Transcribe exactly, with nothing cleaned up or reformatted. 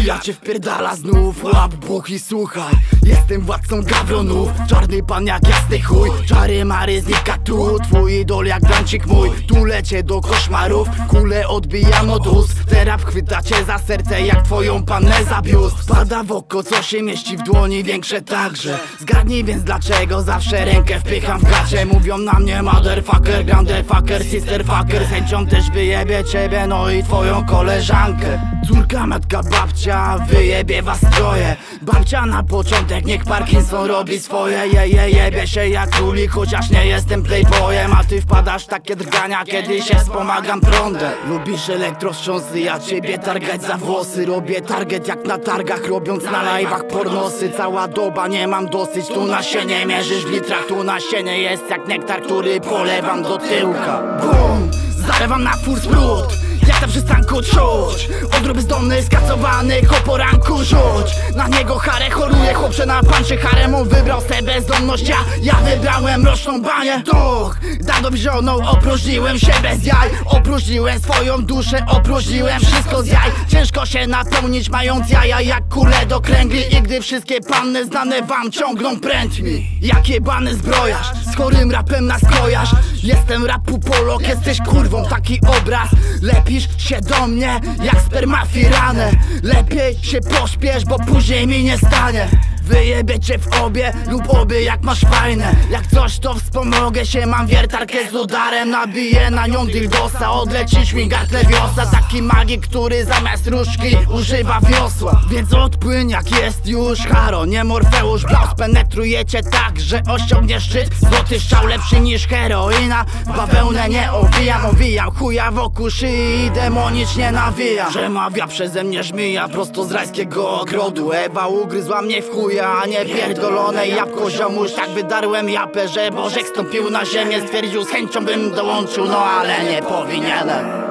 Chuja cię wpierdala znów, łap buch i słuchaj. Jestem władcą gawronów, czarny pan jak jasny chuj. Czary mary znika tu, twój idol jak brancik mój. Tu lecie do koszmarów, kule odbijam od ust. Teraz chwyta cię za serce jak twoją pannę za biust. Pada w oko, co się mieści w dłoni, większe także. Zgadnij więc dlaczego zawsze rękę wpycham w gacie. Mówią na mnie motherfucker, grandefucker, sisterfucker. Z chęcią też wyjebie ciebie, no i twoją koleżankę. Córka, matka, babcia, wyjebie was troje. Babcia na początek, niech Parkinson robi swoje. Je, je, jebie się jak królik, chociaż nie jestem playboyem. A ty wpadasz w takie drgania, kiedy się wspomagam prądem. Lubisz elektrowstrząsy, ja ciebie targać za włosy. Robię target jak na targach, robiąc na live'ach pornosy. Cała doba, nie mam dosyć, tu nasienie mierzysz w litrach. Tu nasienie jest jak nektar, który polewam do tyłka. Bum, zalewam na full sprut. Jak na przystanku czuć odrób bezdomny, skacowany, ko po ranku rzuć. Na niego harę choruje, chłopcze na panczy harem. On wybrał tę bezdomność, ja, ja wybrałem roczną banię. Duch, dawno wzionął, opróżniłem się bez jaj. Opróżniłem swoją duszę, opróżniłem wszystko z jaj. Ciężko się napełnić mając jaja jak kule do kręgli. I gdy wszystkie panny znane wam ciągną prędźmi. Jak jebany zbrojarz, z chorym rapem nas kojarz. Jestem rapu polok, jesteś kurwą, taki obraz. Lepisz się do mnie jak spermafirane. Lepiej się pośpiesz, bo później mi nie stanie. Wyjebie cię w obie lub obie jak masz fajne. Jak coś to wspomogę się, mam wiertarkę z udarem. Nabiję na nią dildosa, odlecisz mi gardle wiosna. Taki magik, który zamiast różdżki używa wiosła. Więc odpłyń jak jest już Haro, nie Morfeusz Blaus. Penetrujecie tak, że osiągniesz szczyt. Złoty strzał lepszy niż heroina. Bawełnę nie owijam, owijam chuja wokół szyi i demonicznie nawijam. Przemawia przeze mnie żmija prosto z rajskiego ogrodu. Ewa ugryzła mnie w chuja, a nie pierdolone jabłko ziomuś. Tak wydarłem japę, że Bożek stąpił na ziemię. Stwierdził z chęcią bym dołączył, no ale nie powinienem.